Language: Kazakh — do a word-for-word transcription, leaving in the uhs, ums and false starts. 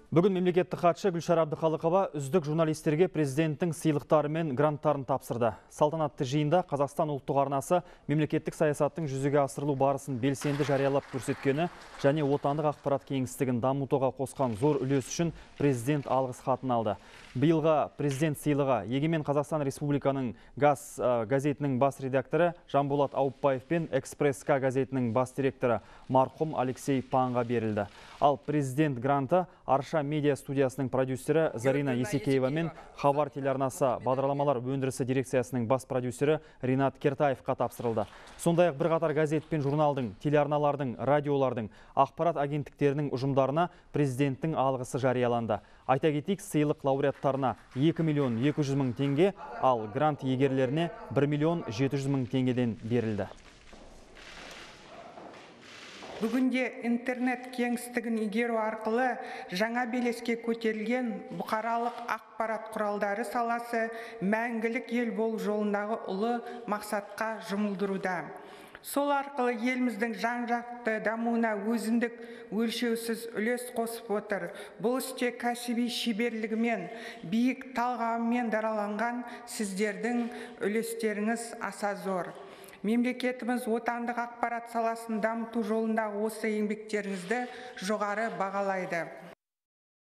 Бүгін мемлекеттік хатшы Гүлшара Әбдіқалықова үздік журналистерге президенттің сыйлықтары мен гранттарын тапсырды. Салтанатты жиында Қазақстан ұлттық арнасы мемлекеттік саясаттың жүзеге асырылу барысын белсенді жариялап көрсеткені және отандық ақпарат кеңістігін дамытуға қосқан зор үлес үшін президент алғыс хатын алды. Биылға президент сыйлығы Егемен Қазақстан Республиканың ГАЗ газетінің бас редакторы Жанболат Аупбаев пен Экспресс-К газетінің бас директоры марқұм Алексей Панға берілді. Ал президент гранты Арша медиа студиясының продюсері Зарина Есекеева мен Хабар телеарнасы бағдарламалар өндірісі дирекциясының бас продюсері Ринат Кертаевқа тапсырылды. Сондай-ақ бірқатар газет пен журналдың, телеарналардың, радиолардың, ақпарат агенттіктерінің ұжымдарына президенттің алғысы жарияланды. Айта кетейік, сыйлық лауреаттарына екі миллион екі жүз мың теңге, ал грант иегерлеріне бір миллион жеті жүз мың теңгеден берілді. Бүгінде интернет кеңістігін игеру арқылы жаңа белеске көтерілген бұқаралық ақпарат құралдары саласы мәңгілік ел болу жолындағы ұлы мақсатқа жұмылдыруда. Сол арқылы еліміздің жан-жақты дамуына өзіндік өлшеусіз үлес қосып отыр. Бұл істе кәсіби шеберлігімен, биік талғамымен дараланған сіздердің үлестеріңіз аса зор. Мемлекетіміз отандық ақпарат саласын дамыту жолындағы осы еңбектеріңізді жоғары бағалайды.